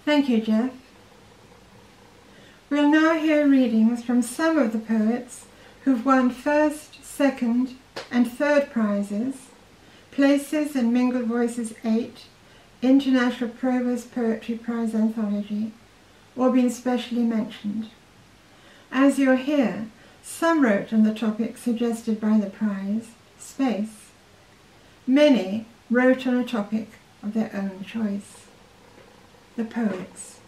Thank you, Jeff. We'll now hear readings from some of the poets who've won first, second, and third prizes, places in Mingled Voices 8, International Provost Poetry Prize Anthology, or been specially mentioned. As you'll hear, some wrote on the topic suggested by the prize, space. Many wrote on a topic of their own choice. The poets.